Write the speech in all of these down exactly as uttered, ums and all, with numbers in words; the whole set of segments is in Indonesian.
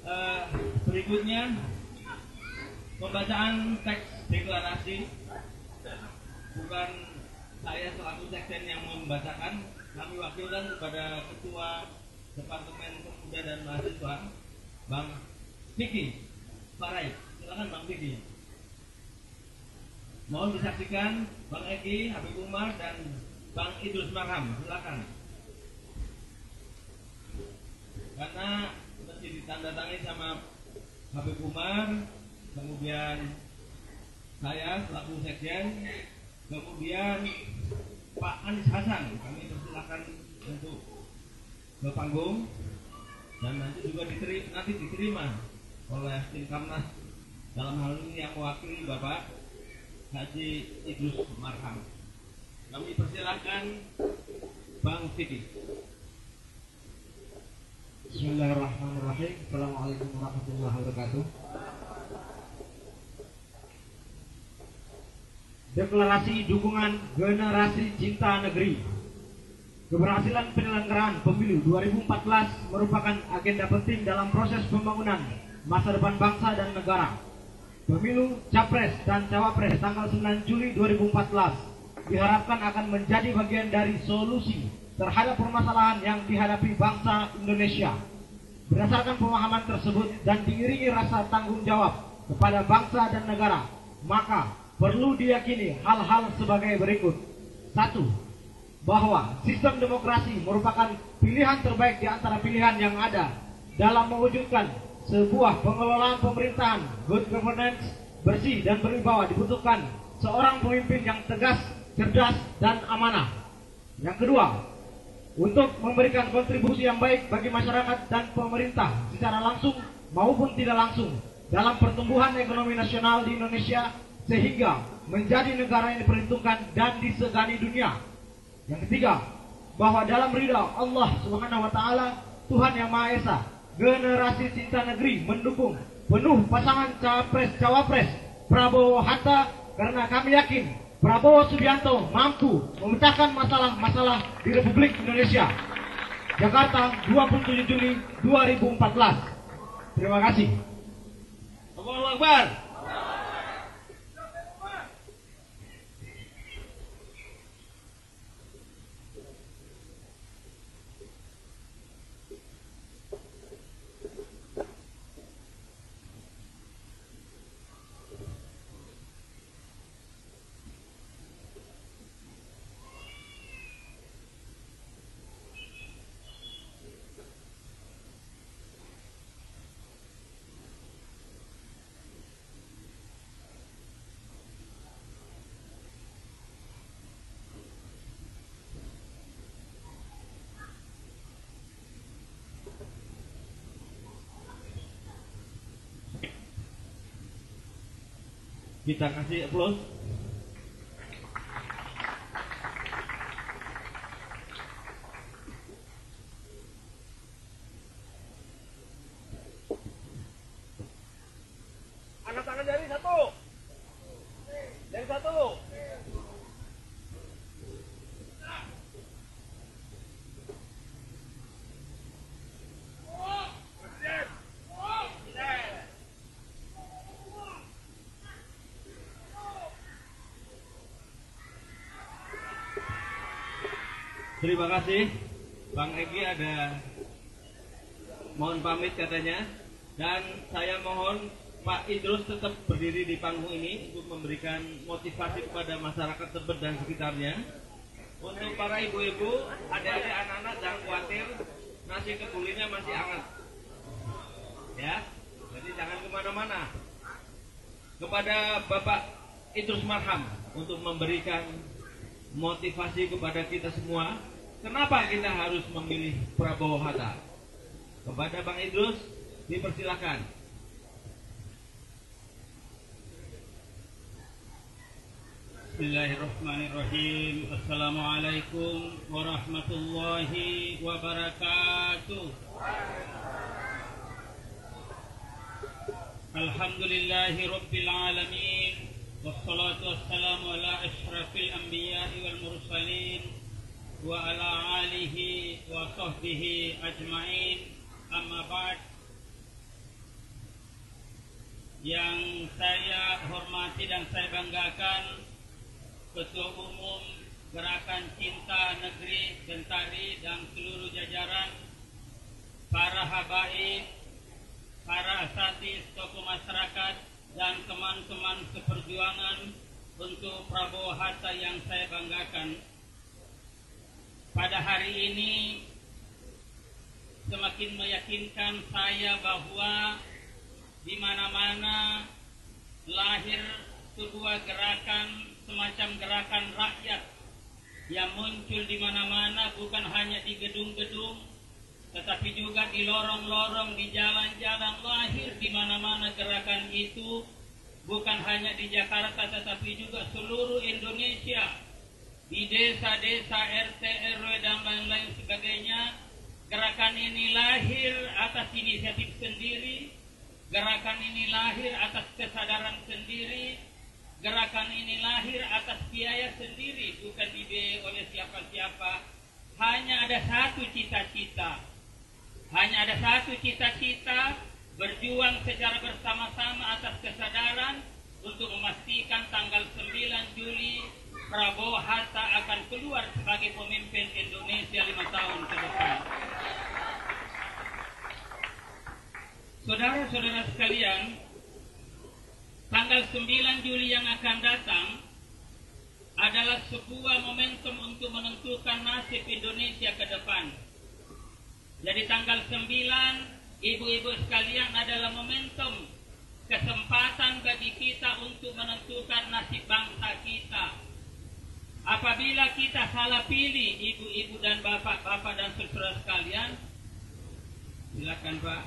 Uh, berikutnya pembacaan teks deklarasi. Bukan saya selaku sekjen yang membacakan, kami wakilkan kepada Ketua Departemen Pemuda dan Mahasiswa, Bang Vicky Farai. Silakan Bang Vicky. Mohon disaksikan Bang Egi, Habib Umar, dan Bang Idrus Marham. Silakan. Karena mesti ditandatangani sama Habib Umar, kemudian saya selaku sekjen, kemudian Pak Anies Hasan, kami persilakan untuk ke panggung, dan nanti juga diterima, nanti diterima oleh tim Kamnas, dalam hal ini yang mewakili Bapak Haji Idrus Marham. Kami persilakan Bang Vicky. Bismillahirrahmanirrahim. Assalamualaikum warahmatullahi wabarakatuh. Deklarasi dukungan generasi cinta negeri. Keberhasilan penyelenggaraan pemilu dua ribu empat belas merupakan agenda penting dalam proses pembangunan masa depan bangsa dan negara. Pemilu Capres dan Cawapres tanggal sembilan Juli dua ribu empat belas diharapkan akan menjadi bagian dari solusi terhadap permasalahan yang dihadapi bangsa Indonesia. Berdasarkan pemahaman tersebut dan diiringi rasa tanggung jawab kepada bangsa dan negara, maka perlu diyakini hal-hal sebagai berikut. Satu, bahwa sistem demokrasi merupakan pilihan terbaik di antara pilihan yang ada dalam mewujudkan sebuah pengelolaan pemerintahan good governance bersih dan berwibawa. Dibutuhkan seorang pemimpin yang tegas, cerdas, dan amanah. Yang kedua, untuk memberikan kontribusi yang baik bagi masyarakat dan pemerintah secara langsung maupun tidak langsung dalam pertumbuhan ekonomi nasional di Indonesia, sehingga menjadi negara yang diperhitungkan dan disegani dunia. Yang ketiga, bahwa dalam ridha Allah Subhanahu wa taala, Tuhan Yang Maha Esa, generasi cinta negeri mendukung penuh pasangan Capres Cawapres Prabowo Hatta, karena kami yakin Prabowo Subianto mampu memecahkan masalah-masalah di Republik Indonesia. Jakarta, dua puluh tujuh Juli dua ribu empat belas. Terima kasih. Allahu Akbar. Kita kasih aplaus. Anak-anak dari satu, dari satu. Terima kasih. Bang Egi ada mohon pamit katanya, dan saya mohon Pak Idrus tetap berdiri di panggung ini untuk memberikan motivasi kepada masyarakat Tebet dan sekitarnya. Untuk para ibu-ibu, adik-adik, anak-anak, jangan khawatir, nasi kebulinya masih hangat, ya. Jadi jangan kemana-mana. Kepada Bapak Idrus Marham untuk memberikan motivasi kepada kita semua, kenapa kita harus memilih Prabowo Hatta. Kepada Bang Idrus, dipersilakan. Bismillahirrahmanirrahim. Assalamualaikum warahmatullahi wabarakatuh. Alhamdulillahi rabbil alamin. Wassalatu wassalamu ala asyrafil anbiya'i wal mursalin wa ala alihi wa sahbihi ajma'in. Amma ba'd. yang saya hormati dan saya banggakan, Ketua Umum Gerakan Cinta Negeri Gentari dan seluruh jajaran, para habaib, para asatis, tokoh masyarakat, dan teman-teman seperjuangan untuk Prabowo Hatta yang saya banggakan. Pada hari ini semakin meyakinkan saya bahwa di mana-mana lahir sebuah gerakan semacam gerakan rakyat yang muncul di mana-mana, bukan hanya di gedung-gedung, tetapi juga di lorong-lorong, di jalan-jalan, lahir di mana-mana gerakan itu, bukan hanya di Jakarta tetapi juga seluruh Indonesia, di desa-desa, R T R W dan lain-lain sebagainya. Gerakan ini lahir atas inisiatif sendiri, gerakan ini lahir atas kesadaran sendiri, gerakan ini lahir atas biaya sendiri, bukan dibiayai oleh siapa-siapa. Hanya ada satu cita-cita, hanya ada satu cita-cita, berjuang secara bersama-sama atas kesadaran untuk memastikan tanggal sembilan Juli Prabowo Hatta akan keluar sebagai pemimpin Indonesia lima tahun ke depan. Saudara-saudara sekalian, tanggal sembilan Juli yang akan datang adalah sebuah momentum untuk menentukan nasib Indonesia ke depan. Jadi tanggal sembilan, ibu-ibu sekalian, adalah momentum, kesempatan bagi kita untuk menentukan nasib bangsa kita. Apabila kita salah pilih, ibu-ibu dan bapak-bapak dan saudara sekalian, silakan Pak.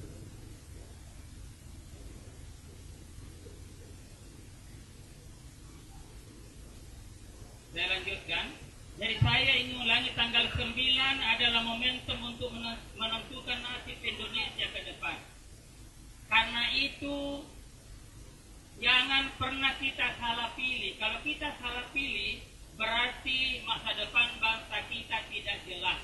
Saya lanjutkan. Jadi saya ingin ulangi, tanggal sembilan adalah momentum untuk menentukan nasib Indonesia ke depan. Karena itu jangan pernah kita salah pilih. Kalau kita salah pilih, berarti masa depan bangsa kita tidak jelas.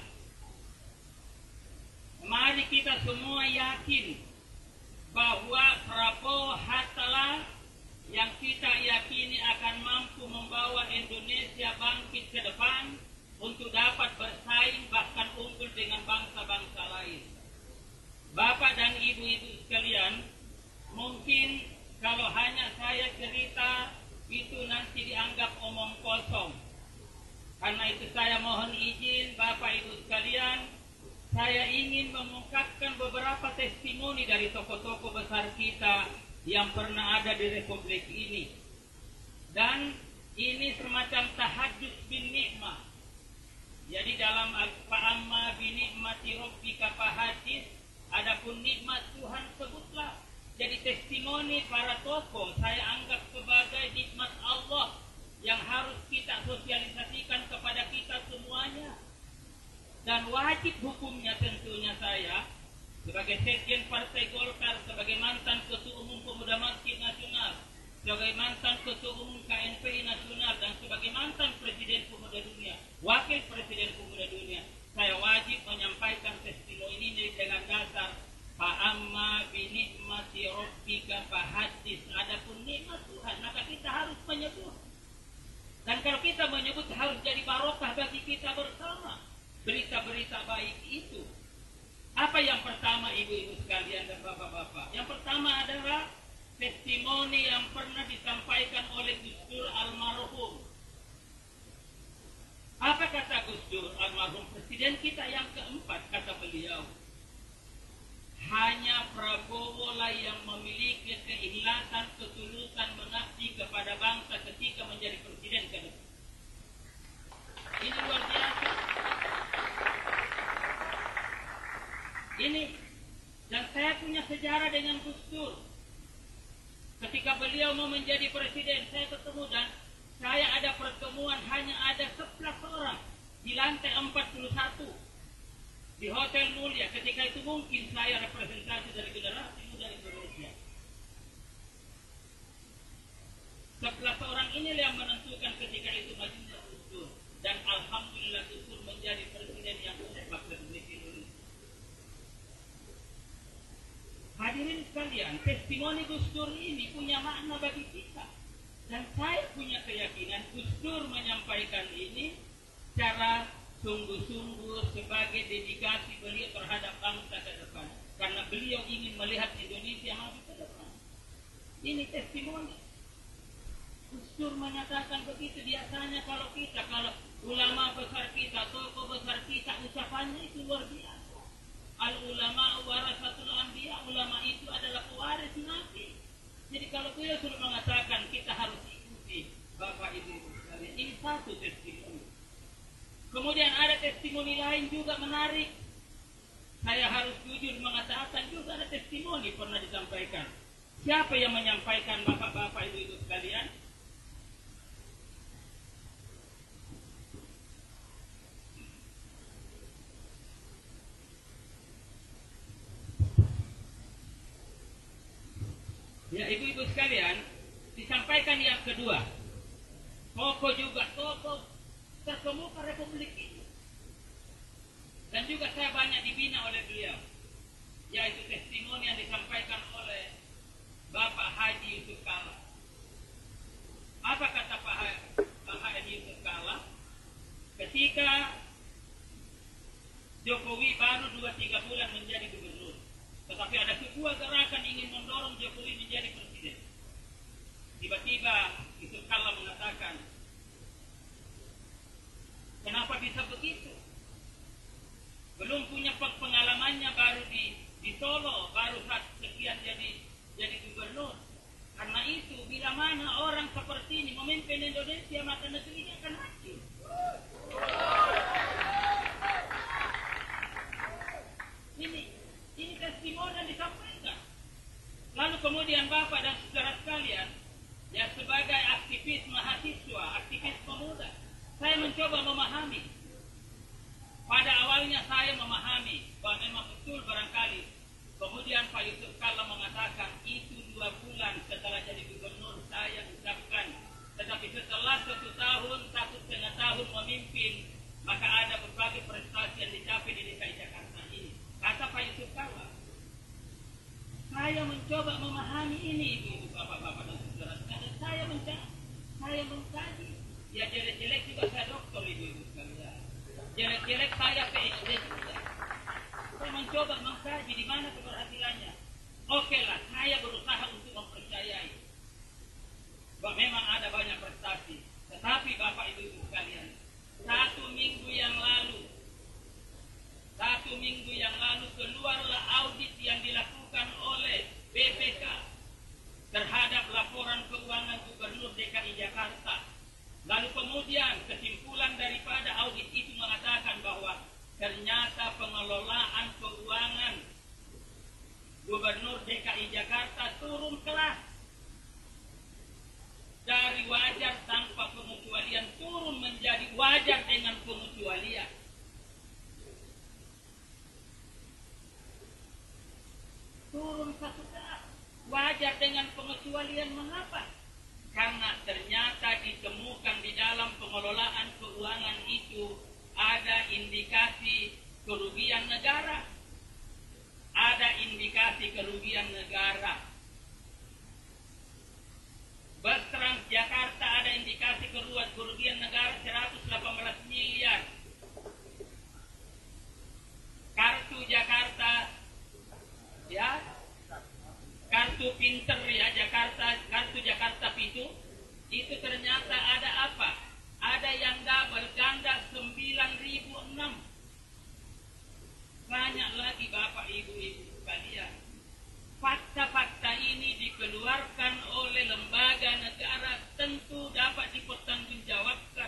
Mari kita semua yakin bahwa Prabowo Hatta yang kita yakini akan mampu membawa Indonesia bangkit ke depan untuk dapat bersaing bahkan unggul dengan bangsa-bangsa lain. Bapak dan ibu-ibu sekalian, mungkin kalau hanya saya cerita itu nanti dianggap omong kosong. Karena itu saya mohon izin Bapak Ibu sekalian, saya ingin mengungkapkan beberapa testimoni dari tokoh-tokoh besar kita yang pernah ada di Republik ini. Dan ini semacam tahajud bin nikmah. Jadi dalam Fa'amma bi ni'mati rabbika fahadits, adapun nikmat Tuhan sebutlah. Jadi testimoni para tokoh saya anggap sebagai nikmat Allah yang harus kita sosialisasikan kepada kita semuanya. Dan wajib hukumnya tentunya saya sebagai Sekjen Partai Golkar, sebagai mantan Ketua Umum Pemuda Masjid Nasional, sebagai mantan Ketua Umum K N P I Nasional, dan sebagai mantan Presiden Pemuda Dunia, Wakil Presiden Pemuda Dunia, saya wajib menyampaikan testimoni ini dengan dasar Fa'amma bi ni'mati rabbika fahadits, adapun nikmat Tuhan maka kita harus menyebut. Dan kalau kita menyebut harus jadi barokah bagi kita bersama berita-berita baik itu. Apa yang pertama ibu-ibu sekalian dan bapak-bapak? Yang pertama adalah testimoni yang pernah disampaikan oleh Gus Dur almarhum. Apa kata Gus Dur almarhum, presiden kita yang keempat? Kata beliau, hanya Prabowo lah yang memiliki keikhlasan, ketulusan mengabdi kepada bangsa ketika menjadi presiden ke depan. Ini luar biasa. Ini, dan saya punya sejarah dengan Gus Dur. Ketika beliau mau menjadi presiden, saya ketemu dan saya ada pertemuan hanya ada sebelas orang di lantai empat puluh satu. Di Hotel Mulia. Ketika itu mungkin saya representasi dari generasi muda Indonesia. Sebelas orang ini yang menentukan ketika itu majunya Gus Dur. Dan alhamdulillah Gus Dur menjadi presiden yang keempat Republik Indonesia. Hadirin sekalian, testimoni Gus Dur ini punya makna bagi kita. Dan saya punya keyakinan Gus Dur menyampaikan ini secara sungguh-sungguh sebagai dedikasi beliau terhadap bangsa ke depan. Karena beliau ingin melihat Indonesia maju ke depan. Ini testimoni. Gus Dur menyatakan begitu. Biasanya kalau kita, kalau ulama besar kita, tokoh besar kita, ucapannya itu luar biasa. Al-ulama warasatul anbiya, ulama itu adalah pewaris nabi. Jadi kalau beliau sudah mengatakan kita harus ikuti Bapak Ibu sekalian, ini satu testimoni. Kemudian ada testimoni lain juga menarik. Saya harus jujur mengatakan juga ada testimoni pernah disampaikan. Siapa yang menyampaikan Bapak-bapak Ibu-ibu sekalian? Ya, ibu-ibu sekalian, disampaikan yang kedua. Tokoh juga, tokoh terkemuka Republik ini. Dan juga saya banyak dibina oleh beliau. Yaitu testimoni yang disampaikan oleh Bapak Haji Yusuf Kalla. Apa kata Pak Haji Yusuf Kalla? Ketika Jokowi baru dua tiga bulan menjadi gubernur, tetapi ada sebuah gerakan ingin mendorong Jokowi menjadi presiden. Tiba-tiba Yusuf Kalla mengatakan, kenapa bisa begitu? Belum punya pengalamannya, baru di, di Solo, baru sekian jadi jadi gubernur. Karena itu, bila mana orang seperti ini memimpin Indonesia, maka negerinya akan maju. Ini Ini testimoni yang disampaikan. Lalu kemudian Bapak dan saudara sekalian, ya sebagai aktivis mahasiswa, aktivis pemuda, saya mencoba memahami. Pada awalnya saya memahami bahwa memang betul barangkali. Kemudian Pak Yusuf Kalla mengatakan itu dua bulan setelah jadi gubernur saya ucapkan. Tetapi setelah satu tahun, satu setengah tahun memimpin, maka ada berbagai prestasi yang dicapai di D K I Jakarta ini. Kata Pak Yusuf Kalla, saya mencoba memahami ini, ibu-ibu, bapak-bapak dan saudara. Dan saya mencari, saya mengkaji. Ya jelek-jelek juga saya doktor, ibu-ibu sekalian. Jelek-jelek saya P H D juga. Saya mencoba mengkaji di mana keberhasilannya. Oke lah, saya berusaha untuk mempercayai bahwa memang ada banyak prestasi. Tetapi bapak ibu-ibu sekalian, satu minggu yang lalu, Satu minggu yang lalu keluarlah audit yang dilakukan oleh B P K terhadap laporan keuangan Gubernur D K I Jakarta. Lalu kemudian kesimpulan daripada audit itu mengatakan bahwa ternyata pengelolaan keuangan Gubernur D K I Jakarta turun kelas. Dari wajar tanpa pengecualian turun menjadi wajar dengan pengecualian. Turun satu kelas, wajar dengan pengecualian. Mengapa? Karena ternyata ditemukan di dalam pengelolaan keuangan itu ada indikasi kerugian negara. Ada indikasi kerugian negara. Bus Transjakarta ada indikasi kerugian negara seratus delapan belas miliar. Kartu Jakarta, ya, kartu pinter ya Jakarta, kartu Jakarta Pitu, itu ternyata ada apa? Ada yang double ganda sembilan ribu enam. Banyak lagi Bapak Ibu-ibu sekalian. Fakta-fakta ini dikeluarkan oleh lembaga negara, tentu dapat dipertanggungjawabkan.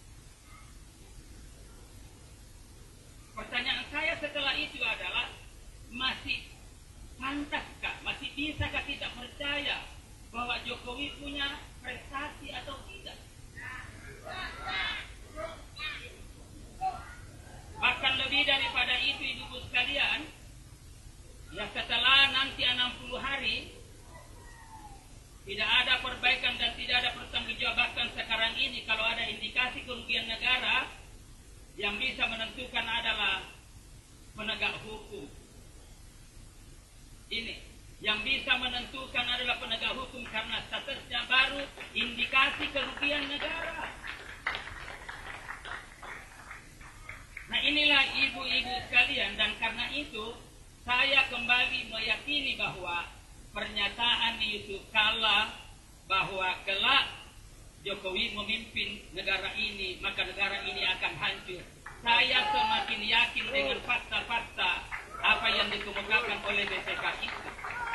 Pertanyaan saya setelah itu adalah, masih pantaskah, masih bisakah kita percaya bahwa Jokowi punya prestasi atau tidak? Bahkan lebih daripada itu, ibu-ibu sekalian, ya setelah nanti enam puluh hari tidak ada perbaikan dan tidak ada pertanggungjawaban sekarang ini, kalau ada indikasi kerugian negara, yang bisa menentukan adalah penegak hukum. Ini yang bisa menentukan adalah pasti kerugian negara. Nah inilah ibu-ibu sekalian, dan karena itu saya kembali meyakini bahwa pernyataan Yusuf Kala bahwa kelak Jokowi memimpin negara ini, maka negara ini akan hancur. Saya semakin yakin dengan fakta-fakta apa yang dikemukakan oleh B P K itu.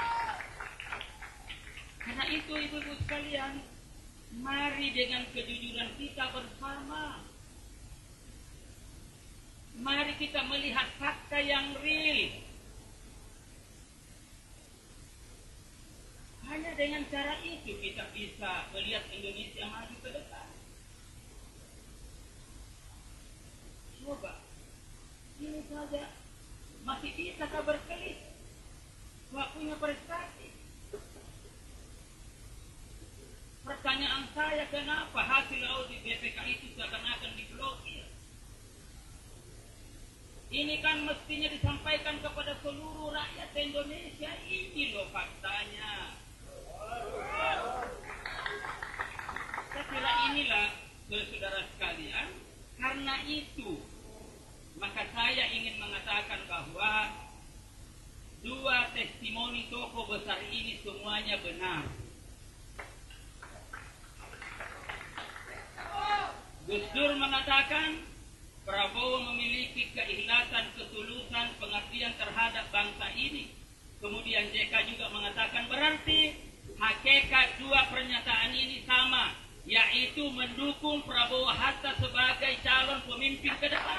Karena itu ibu-ibu sekalian, mari dengan kejujuran kita bersama. Mari kita melihat fakta yang real. Hanya dengan cara itu kita bisa melihat Indonesia maju ke depan. Coba, ini saja masih bisa tak berkelit, gak punya prestasi. Pertanyaan saya, kenapa hasil audit B P K itu seakan-akan diblokir? Ini kan mestinya disampaikan kepada seluruh rakyat Indonesia. Ini loh faktanya. Saya kira inilah, saudara sekalian, karena itu maka saya ingin mengatakan bahwa dua testimoni tokoh besar ini semuanya benar. Gus Dur mengatakan Prabowo memiliki keikhlasan, ketulusan, pengabdian terhadap bangsa ini. Kemudian J K juga mengatakan berarti hakikat dua pernyataan ini sama, yaitu mendukung Prabowo Hatta sebagai calon pemimpin ke depan.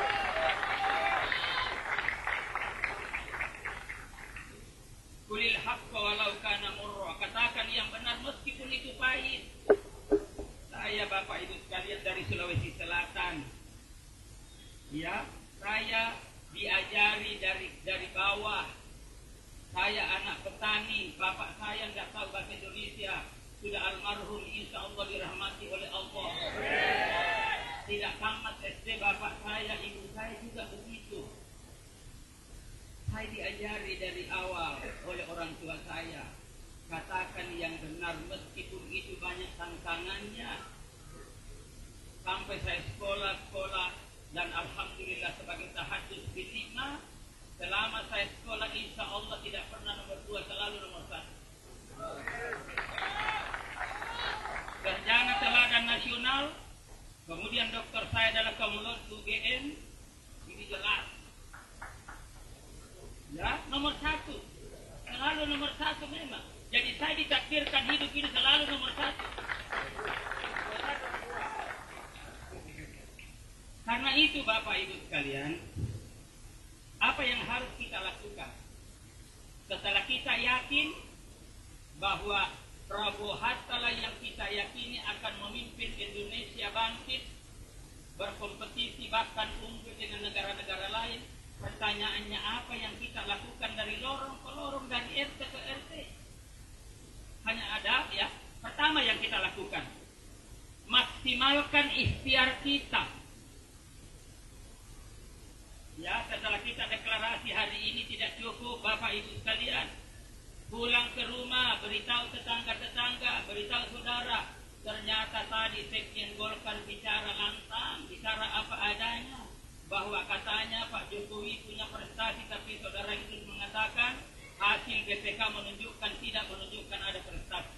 Kulil haqqa walau kana murra, katakan yang benar meskipun itu pahit. Saya Bapak Ibu sekalian dari Sulawesi Selatan, ya, saya diajari dari dari bawah. Saya anak petani, bapak saya nggak tahu bahasa Indonesia, sudah almarhum, insya Allah dirahmati oleh Allah. Tidak tamat S D bapak saya, ibu saya juga begitu. Saya diajari dari awal oleh orang tua saya, katakan yang benar meskipun itu banyak tantangannya. Sampai saya sekolah-sekolah dan alhamdulillah sebagai tahajud binikmah, selama saya sekolah insya Allah tidak pernah nomor dua, selalu nomor satu. Sarjana teladan nasional, kemudian dokter saya adalah Komulus U G M, ini jelas. Ya, nomor satu, selalu nomor satu memang. Jadi saya ditakdirkan hidup ini selalu nomor satu. Karena itu Bapak Ibu sekalian, apa yang harus kita lakukan? Setelah kita yakin bahwa Prabowo Hatta yang kita yakini akan memimpin Indonesia bangkit, berkompetisi bahkan unggul dengan negara-negara lain, pertanyaannya apa yang kita lakukan dari lorong ke lorong, dari R T ke R T? Hanya ada ya, pertama yang kita lakukan, maksimalkan ikhtiar kita. Ya, setelah kita deklarasi hari ini tidak cukup Bapak Ibu sekalian, pulang ke rumah, beritahu tetangga-tetangga, beritahu saudara, ternyata tadi Sekjen Golkar bicara lantang, bicara apa adanya, bahwa katanya Pak Jokowi punya prestasi, tapi saudara itu mengatakan hasil B P K menunjukkan tidak menunjukkan ada prestasi.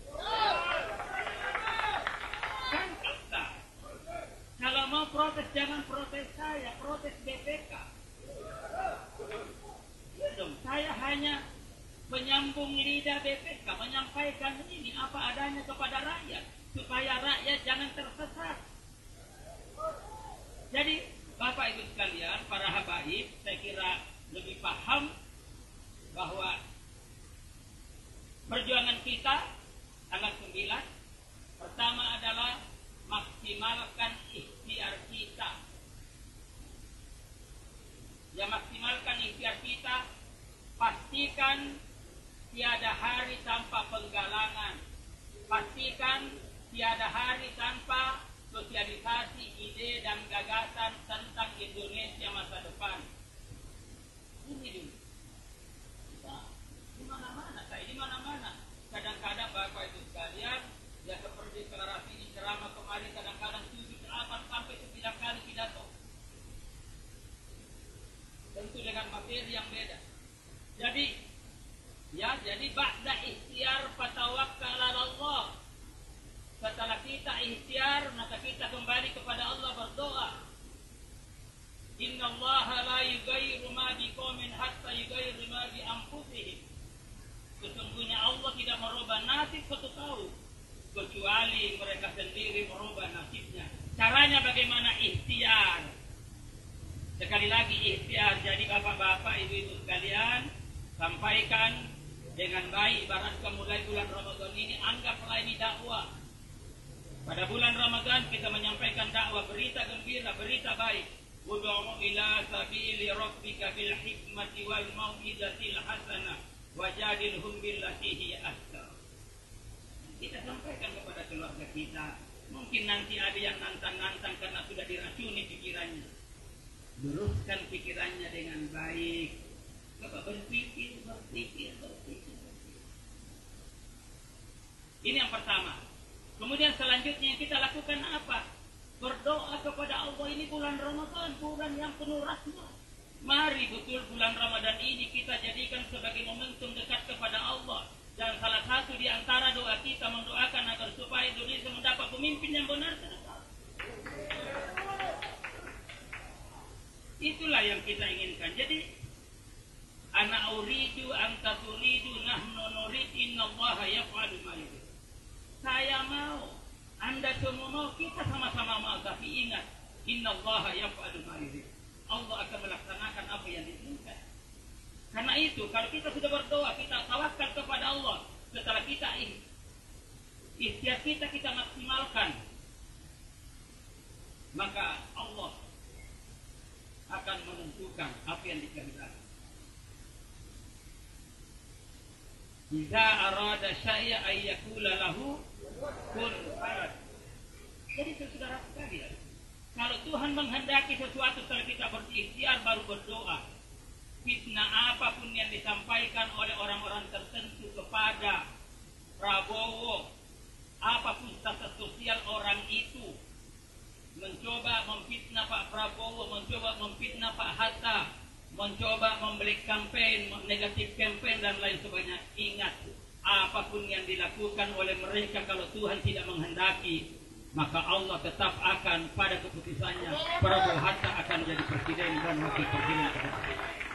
Kan kita, kalau mau protes jangan protes saya, protes B P K. Ya dong, saya hanya menyambung lidah B P K, menyampaikan ini apa adanya kepada rakyat, supaya rakyat jangan tersesat. Jadi Bapak Ibu sekalian, para habaib, saya kira lebih paham bahwa perjuangan kita tanggal sembilan, pertama adalah maksimalkan ikhtiar kita. Ya, maksimalkan ikhtiar kita, pastikan tiada hari tanpa penggalangan, pastikan tiada hari tanpa sosialisasi ide dan gagasan tentang Indonesia masa depan. Ini dulu. Nah, di mana-mana, saya di mana-mana. Kadang-kadang Bapak Ibu sekalian, ya seperti deklarasi materi yang beda. Jadi ya, jadi ba'da ikhtiar fatawakkal 'ala Allah. Setelah kita ikhtiar, maka kita kembali kepada Allah berdoa. Innallaha la yughayyiru ma biqaumin hatta yughayyiru ma bi anfusihim. Sesungguhnya Allah tidak merubah nasib suatu kaum kecuali mereka sendiri merubah nasibnya. Caranya bagaimana? Ikhtiar. Sekali lagi ikhtiar. Jadi bapak-bapak, ibu-ibu sekalian, sampaikan dengan baik. Ibarat mulai bulan Ramadan ini, anggaplah ini dakwah. Pada bulan Ramadan kita menyampaikan dakwah, berita gembira, berita baik. Ud'u ila sabili rabbika bil hikmati wal mau'izatil hasanah wajadilhum billati hiya ahsan. Kita sampaikan kepada keluarga kita. Mungkin nanti ada yang nantang-nantang karena sudah diracuni pikirannya. Luruskan pikirannya dengan baik. Coba berpikir, berpikir, berpikir, berpikir. Ini yang pertama. Kemudian selanjutnya yang kita lakukan apa? Berdoa kepada Allah. Ini bulan Ramadan, bulan yang penuh rahmat. Mari betul bulan Ramadan ini kita jadikan sebagai momentum dekat kepada Allah. Dan salah satu di antara doa kita mendoakan agar supaya Indonesia mendapat pemimpin yang benar ke depan. Itulah yang kita inginkan. Jadi ana uridu anta turidu nahnu nurid innallaha yaf'alu ma yurid. Saya mau, Anda semua mau, kita sama-sama mau, tapi ingat innallaha yaf'alu ma yurid. Allah akan melaksanakan apa yang diinginkan. Karena itu, kalau kita sudah berdoa, kita tawakal kepada Allah. Setelah kita ikhtiar kita kita maksimalkan, maka Allah akan menentukan apa yang dikehendaki. Jika arada syai'a ay yaqula lahu kun fayakun. Jadi saudara sekalian, kalau Tuhan menghendaki sesuatu setelah kita berikhtiar baru berdoa. Fitnah apapun yang disampaikan oleh orang-orang tertentu kepada Prabowo, apapun status sosial orang itu, mencoba memfitnah Pak Prabowo, mencoba memfitnah Pak Hatta, mencoba membeli campaign, negatif campaign dan lain sebagainya. Ingat, apapun yang dilakukan oleh mereka kalau Tuhan tidak menghendaki, maka Allah tetap akan pada keputusannya Prabowo Hatta akan jadi presiden dan wakil presiden ke depan.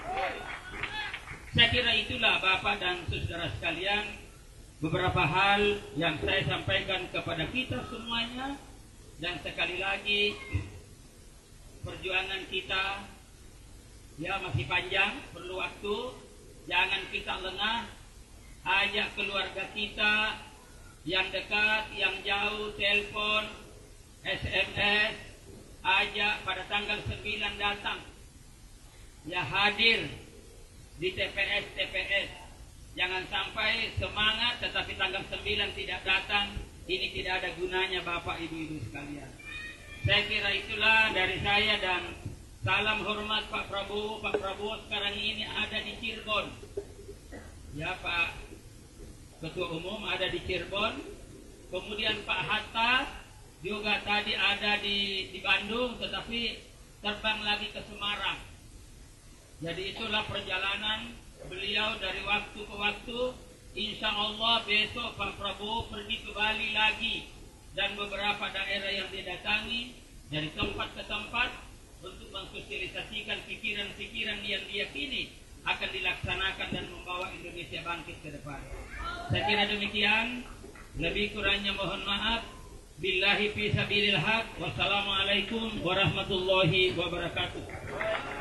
Saya kira itulah Bapak dan saudara sekalian beberapa hal yang saya sampaikan kepada kita semuanya. Dan sekali lagi, perjuangan kita ya masih panjang, perlu waktu. Jangan kita lengah. Ajak keluarga kita yang dekat, yang jauh, telepon, S M S, ajak pada tanggal sembilan datang. Ya hadir di T P S T P S. Jangan sampai semangat tetapi tanggal sembilan tidak datang. Ini tidak ada gunanya Bapak Ibu-ibu sekalian. Saya kira itulah dari saya dan salam hormat Pak Prabowo. Pak Prabowo sekarang ini ada di Cirebon. Ya Pak Ketua Umum ada di Cirebon. Kemudian Pak Hatta juga tadi ada di, di Bandung tetapi terbang lagi ke Semarang. Jadi itulah perjalanan beliau dari waktu ke waktu. Insya Allah besok Pak Prabowo pergi ke Bali lagi dan beberapa daerah yang didatangi dari tempat ke tempat untuk mensosialisasikan pikiran-pikiran yang diyakini akan dilaksanakan dan membawa Indonesia bangkit ke depan. Saya kira demikian. Lebih kurangnya mohon maaf. Billahi fi sabilil haq. Wassalamualaikum warahmatullahi wabarakatuh.